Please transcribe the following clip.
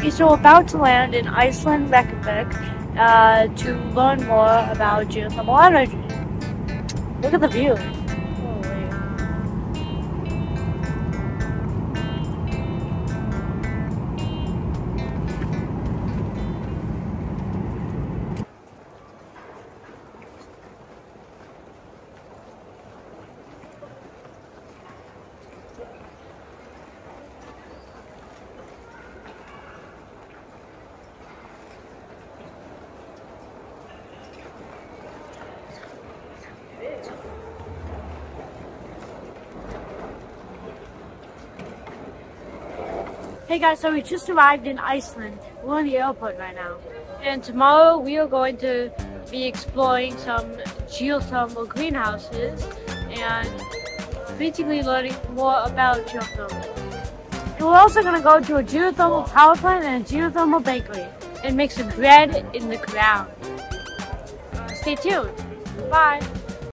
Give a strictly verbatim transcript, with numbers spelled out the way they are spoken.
Okay, so we're about to land in Iceland, Reykjavik, uh, to learn more about geothermal energy. Look at the view. Holy. Hey guys, so we just arrived in Iceland. We're in the airport right now. And tomorrow we are going to be exploring some geothermal greenhouses and basically learning more about geothermal. And we're also going to go to a geothermal power plant and a geothermal bakery and make some bread in the ground. Uh, stay tuned. Bye.